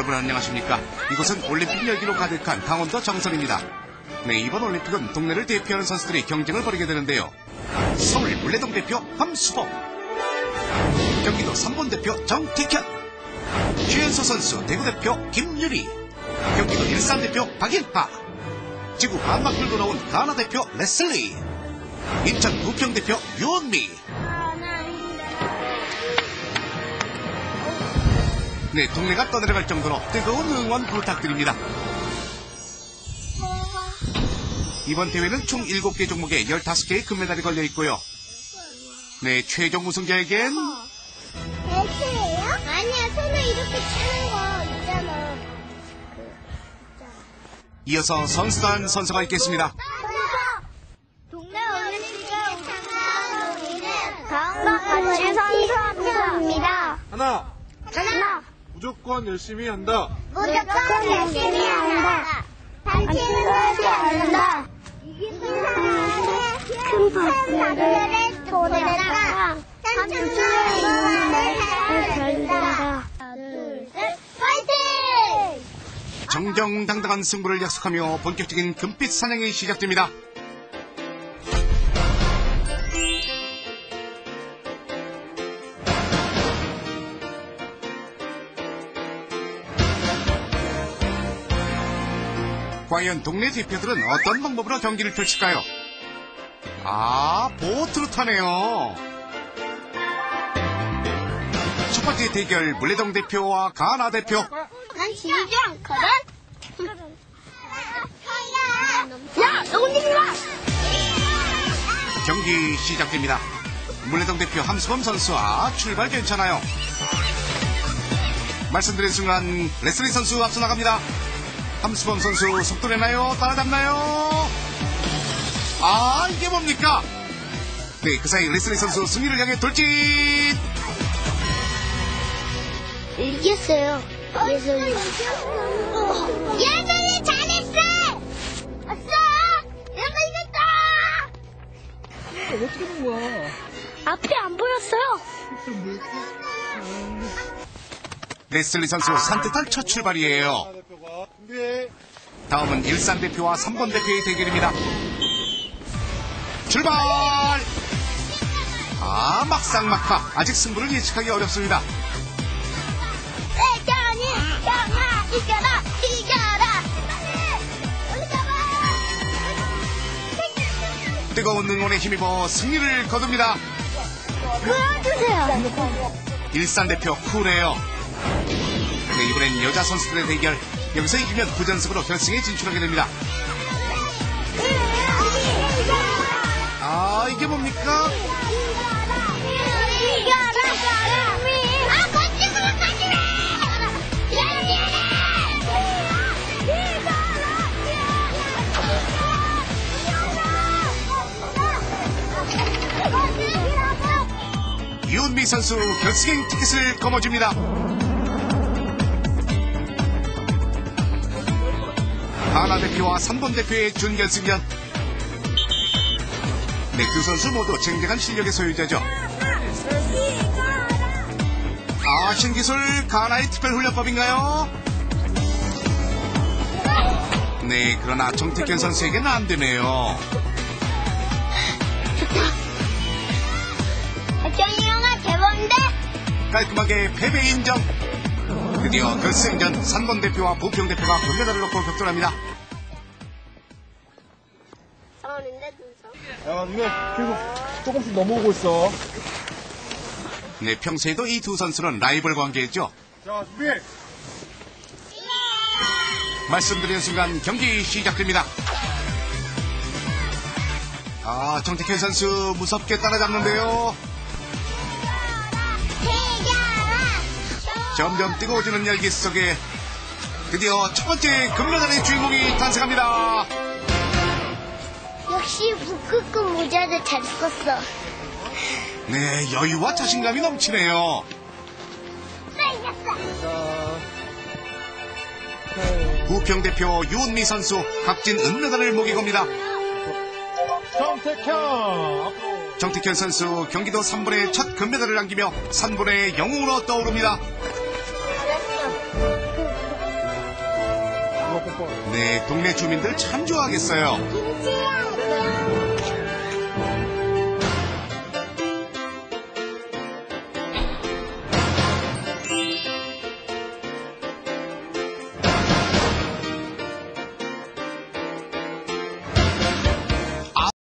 여러분 안녕하십니까? 이곳은 올림픽 열기로 가득한 강원도 정선입니다. 네, 이번 올림픽은 동네를 대표하는 선수들이 경쟁을 벌이게 되는데요. 서울 물레동 대표 함수범, 경기도 3번 대표 정택현, 최연소 선수 대구 대표 김유리, 경기도 일산 대표 박인하, 지구 반막 끌고 나온 가나 대표 레슬리, 인천 부평 대표 유은미. 네, 동네가 떠내려갈 정도로 뜨거운 응원 부탁드립니다. 이번 대회는 총 7개 종목에 15개의 금메달이 걸려 있고요. 네, 최종 우승자에겐 배트예요? 아니야, 손을 이렇게 치는 거 있잖아. 이어서 선수단 선서가 있겠습니다. 동네 올림픽을 우승한 우리는 다음과 같이 선수합니다. 하나, 하나, 무조건 열심히 한다. 무조건 열심히 한다. 다치는 것이 않는다. 이긴 사람에게 큰 박수를 보내다가 삼촌의 응원을 해야 된다. 하나, 둘, 셋, 파이팅! 정정당당한 승부를 약속하며 본격적인 금빛 사냥이 시작됩니다. 과연 동네 대표들은 어떤 방법으로 경기를 펼칠까요? 보트로 타네요. 첫 번째 대결 물레동 대표와 가나 대표. 난 지지 않거든? 야, 너 움직이지 마! 경기 시작됩니다. 물레동 대표 함수범 선수와 출발 괜찮아요. 말씀드린 순간 레슬리 선수 앞서 나갑니다. 함수범 선수 속도 내나요? 따라잡나요? 이게 뭡니까? 네, 그 사이 레슬리 선수 승리를 향해 돌진! 이겼어요. 예솔이. 예솔이 잘했어! 왔어! 내가 이겼다! 어떻게 된 거야? 앞이 안 보였어요. 레슬리 선수 산뜻한 첫 출발이에요. 대표가 준비해. 다음은 일산 대표와 3번 대표의 대결입니다. 출발! 막상막하. 아직 승부를 예측하기 어렵습니다. 대전이 영아 이겨라! 이겨라! 뜨거운 응원에 힘입어 승리를 거둡니다. 보여주세요. 일산 대표 쿨해요. 네, 이번엔 여자 선수들의 대결. 여기서 이기면 부전승으로 결승에 진출하게 됩니다. 이게 뭡니까? 유은미 선수 결승행 티켓을 거머쥡니다. 가나 대표와 3번 대표의 준결승전. 네, 두 선수 모두 쟁쟁한 실력의 소유자죠. 신기술 가나의 특별훈련법인가요? 네, 그러나 정택현 선수에게는 안 되네요. 정이 형아 대박인데? 깔끔하게 패배 인정. 드디어 결승전 3번 대표와 부평 대표가 금메달을 놓고 격돌합니다. 야, 니네 계속 조금씩 넘어오고 있어. 네, 평소에도 이 두 선수는 라이벌 관계죠. 자, 준비. 말씀드린 순간 경기 시작됩니다. 정택현 선수 무섭게 따라잡는데요. 점점 뜨거워지는 열기 속에 드디어 첫 번째 금메달의 주인공이 탄생합니다. 역시 북극급 모자를 잘 썼어. 네, 여유와 자신감이 넘치네요. 부평 대표 유은미 선수 각진 은메달을 목에 겁니다. 정택현 앞으로. 정택현 선수 경기도 3번의 첫 금메달을 남기며 3번의 영웅으로 떠오릅니다. 뻔. 네, 동네 주민들 참 좋아하겠어요. 김치야.